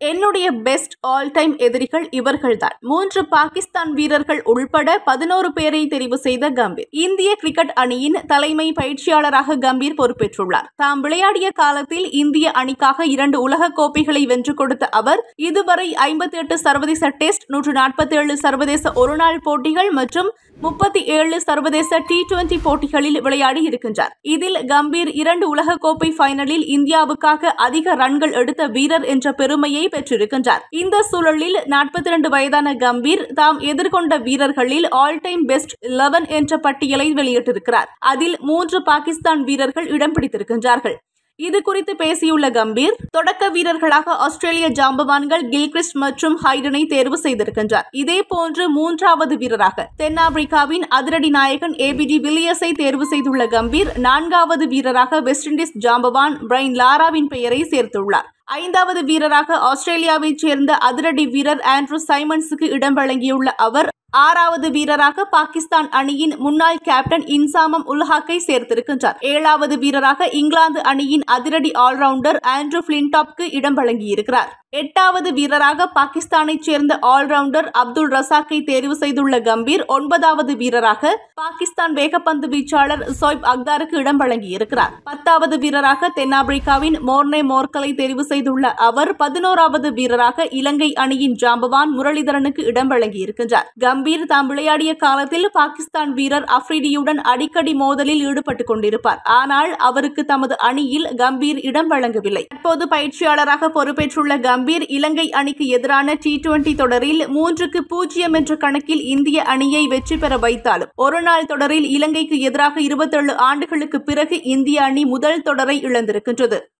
என்னுடைய best all time எதிரிகள் இவர்கள்தான். 3 பாகிஸ்தான் வீரர்கள் உள்பட 11 பேரை தெரிவு செய்த கம்பீர். இந்திய கிரிக்கெட் அணியின் தலைமை பயிற்சியாளராக கம்பீர் பொறுப்பேற்றுள்ளார். தாம் விளையாடிய காலத்தில் இந்திய அணிக்காக 2 உலகக் கோப்பைகளை வென்று கொடுத்த அவர் இதுவரை 58 சர்வதேச டெஸ்ட், 147 சர்வதேச ஒருநாள் போட்டிகள் மற்றும் 37 சர்வதேச T20 போட்டிகளில் விளையாடி இருக்கின்றார். இதில் கம்பீர் 2 உலகக்கோப்பை ஃபைனலில் இந்தியாவுக்காக அதிக ரன்கள் எடுத்த வீரர் என்ற பெருமையை பெற்றிருக்கின்றார். இந்த சூழலில் 42 வயதான கம்பீர் தாம் எதிர்கொண்ட வீரர்களில் ஆல் டைம் பெஸ்ட் 11 என்ற பட்டியலை வெளியிட்டிருக்கிறார். அதில் 3 பாகிஸ்தான் வீரர்கள் இடம் பிடித்திருக்கின்றார்கள். இது குறித்து பேசியுள்ள கம்பீர், தொடக்க வீரர்களாக ஆஸ்திரேலிய ஜாம்பவான்கள் கில்கிறிஸ்ட் மற்றும் ஹைடனை தேர்வு செய்திருக்கின்றார். இதேபோன்று 3வது வீரராக தென்னாப்பிரிக்காவின் அதிரடி நாயகன் ABD வில்லியர்ஸை தேர்வு செய்துள்ள கம்பீர் 4வது வீரராக வெஸ்ட் இண்டீஸ் ஜாம்பவான் பிரைன் லாராவின் பெயரை சேர்த்துள்ளார். 5வது வீரராக ஆஸ்திரேலியாவைச் சேர்ந்த அதிரடி வீரர் ஆண்ட்ரூ சைமன்ஸுக்கு இடம் வழங்கியுள்ள அவர் 6வது வீரராக பாகிஸ்தான் அணியின் முன்னாள் கேப்டன் இன்சாமம் உல் ஹக்கை சேர்த்திருக்கின்றார். 7வது வீரராக இங்கிலாந்து அணியின் அதிரடி ஆல்ரவுண்டர் ஆண்ட்ரூ பிளின்டாப்க்கு இடம் வழங்கியிருக்கிறார். 8வது வீரராக பாகிஸ்தானைச் சேர்ந்த ஆல்ரவுண்டர் அப்துல் ரசாக்கை தேர்வு செய்துள்ள கம்பீர் 9வது வீரராக பாகிஸ்தான் வேகப்பந்து வீச்சாளர் சோய்ப் அக்தாருக்கு இடம் வழங்கியிருக்கிறார். 10வது வீரராக தென்னாப்பிரிக்காவின் மோர்னே மோர்கலை தேர்வு செய்துள்ள அவர் 11வது வீரராக இலங்கை அணியின் ஜாம்பவான் முரளிதரனுக்கு இடம் வழங்கியிருக்கின்றார். கம்பீர் தாம் விளையாடிய காலத்தில் பாகிஸ்தான் வீரர் அப்ரிடியுடன் அடிக்கடி மோதலில் ஈடுபட்டுக் கொண்டிருப்பார். ஆனால் அவருக்கு தமது அணியில் கம்பீர் இடம் வழங்கவில்லை. தற்போது பயிற்சியாளராக பொறுப்பேற்றுள்ள கம்பீர் இலங்கை அணிக்கு எதிரான T20 தொடரில் 3-0 என்ற கணக்கில் இந்திய அணியை வெற்றி பெற வைத்தாலும் ஒருநாள் தொடரில் இலங்கைக்கு எதிராக 27 ஆண்டுகளுக்கு பிறகு இந்திய அணி முதல் தொடரை இழந்திருக்கின்றது.